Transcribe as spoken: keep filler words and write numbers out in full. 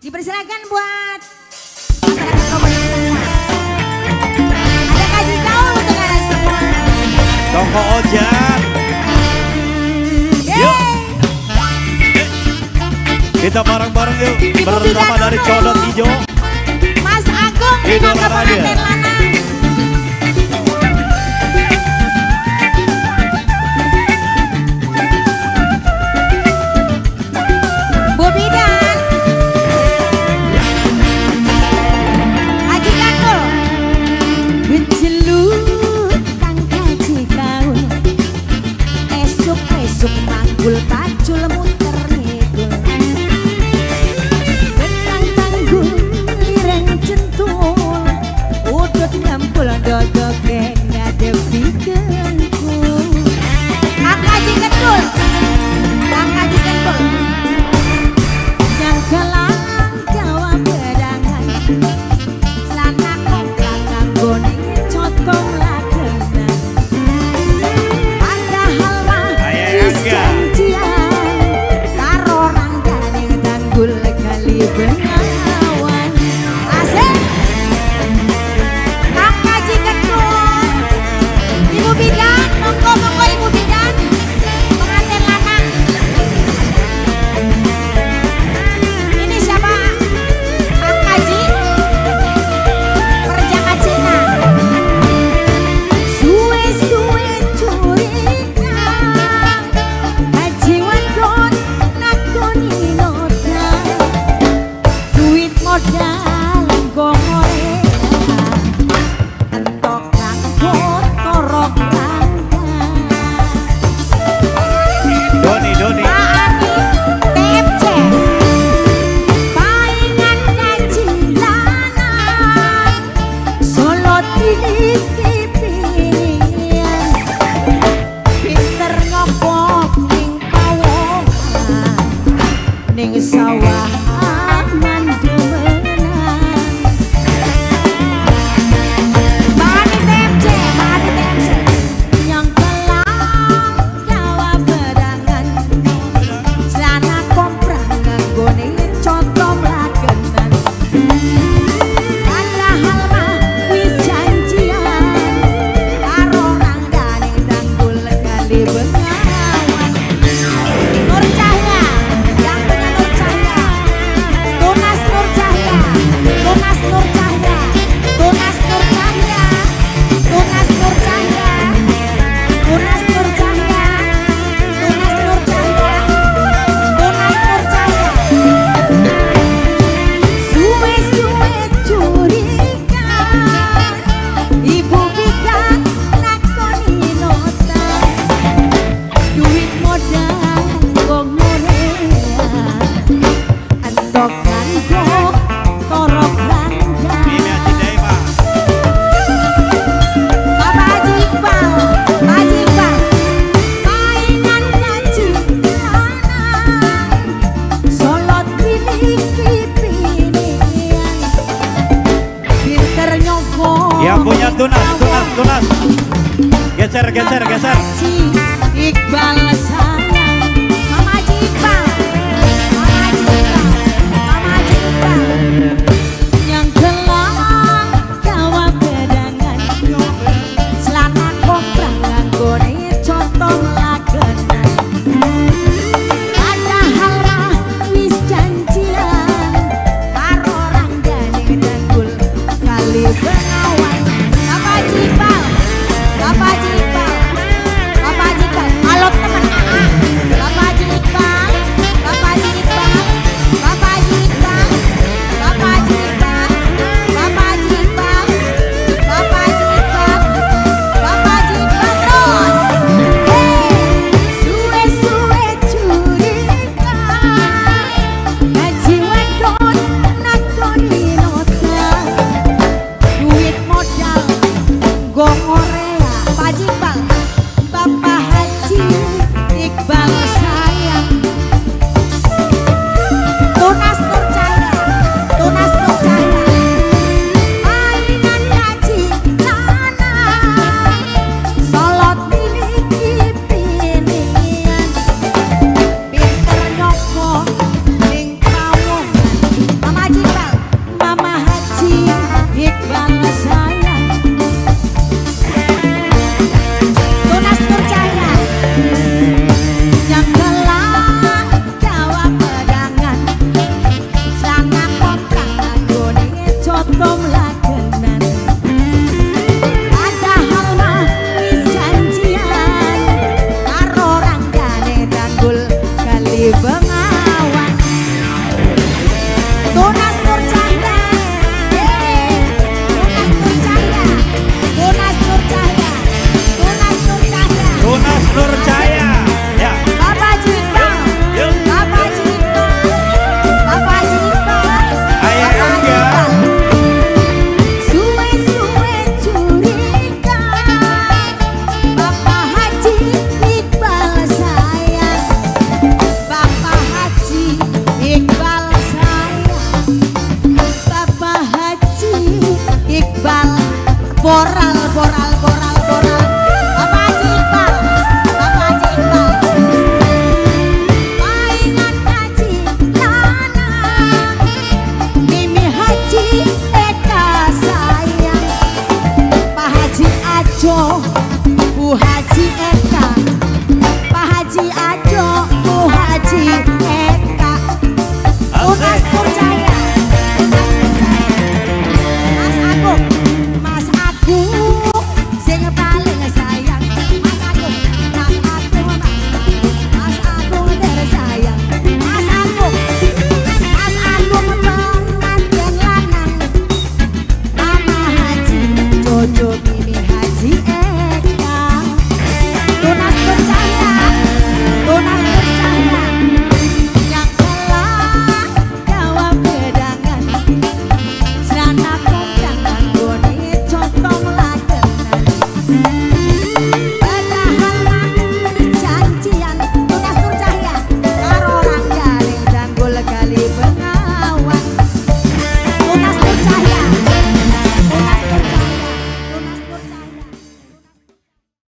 Dipersilakan buat masyarakat komunitas semua. Ada kaji gaul untuk kalian semua. Toko Ojak. Yuk. Kita bareng-bareng yuk. Bersama dari Codot Hijau. Mas Agung dengan kepengantin lanang. Bu Bidan. Haji Kakul. Bejelut kang kaji gaul. Esuk-esuk manggul pacul muter ngidul. Benang tanggul lireng centul. Udut ngampul dodok ngadepi dengkul. Kang Haji Kedul. Kang Haji Kedul. Yang gelang Jawa berangan. Selana kongkang kanggone cotong lagenan. Padahal mah wis janjian karo ranggane tanggul kali bengawan. Asik. Kang Haji Kedul. Ibu Bidan, monggo-monggo Ibu Bidan. Pengantin lanang. Ini siapa? Kang Haji. Perjaka Cina. Suwe-suwe curiga. Haji wadon nakoni noda. Duit modal gongore. Entok kanggo torok rangga. Doni, Doni. Pak Ani T F C. Paingan kaji lanang. Solo tiliki pilihan. Pinter ngopok ning pawongan. Ning sawah mandemenan. Pak Ani T F C, Pak Ani T F C. Yang kelang Jawa berangan. Celana komprang nganggone contoh lagenan. Padahal mah wis janjian karo ranggane tanggul kali bengawan. Nur Cahya, yang punya Nur Cahya. Tunas Nur Cahya, Tunas Nur Cahya, Tunas Nur Cahya, Tunas Nur Cahya, Tunas Nur Cahya, Tunas Nur Cahya, Tunas Nur Cahya. Suwe-suwe curiga. Ibu Bidan nakoni nota. Duit modal gongorean. Entok kanggo torok rangga. Ini Haji Daima. Bapak Haji Iqbal, Pak Haji Iqbal. Paingan kaji lanang. Solot miliki pilihan. Pinter nyogok. Yang punya tunas, tunas, tunas. Geser, geser, geser. Haji Iqbal sayang. Mama Haji Iqbal. Mama Haji Iqbal. Mama Haji Iqbal. Yang gelang Jawa berangan. Celana komprang nganggone contoh lagenan. Padahal mah wis janjian karo ranggane tanggul kali bengawan. Bapak Haji Iqbal. Bapak Haji Iqbal. Bapak Haji Iqbal. Alot teman A A. Tunas Nur Cahya. Yeay. Tunas Nur Cahya. Tunas Nur Cahya. Tunas Nur Cahya. Tunas Nur Cahya. Ya. Bapak Jipang. Yuk. Bapak Jipang. Bapak Jipang. Ayah Bapak Angga. Jipang. Suwe-suwe curiga. Bapak Haji Iqbal sayang. Bapak Haji Iqbal sayang. Bapak Haji Iqbal Moral